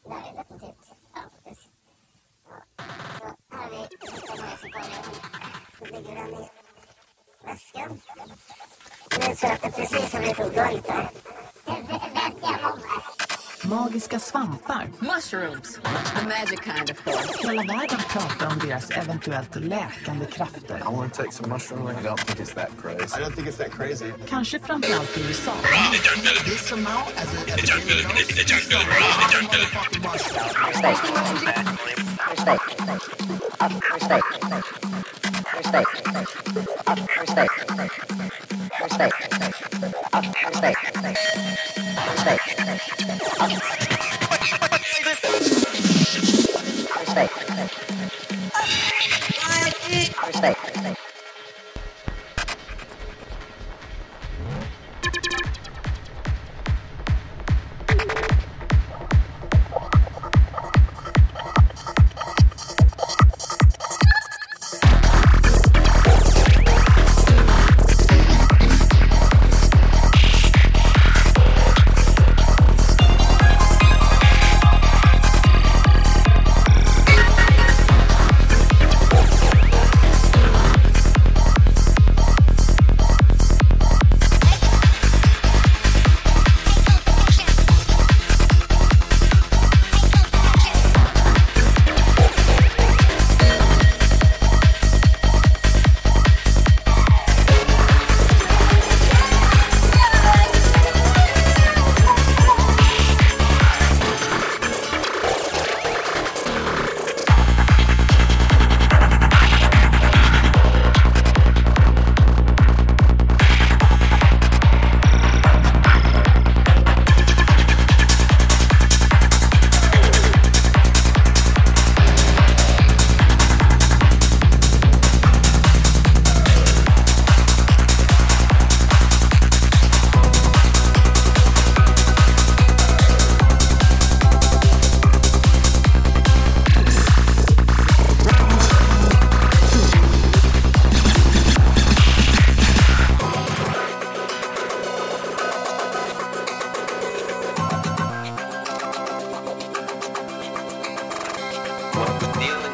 Nej, definitivt. Ja, precis. Ja. Så här har vi lite musikaler. Så ligger den i väskan. Nu tror jag att det precis har blivit olagligt där. Det vet jag om. Magiska svampar. Mushrooms. The magic kind of thing. Hela världen pratar om deras eventuellt läkande krafter. I want to take some mushrooms. I don't think it's that crazy. I don't think it's that crazy. Kanske framförallt i USA. This amount as a Deal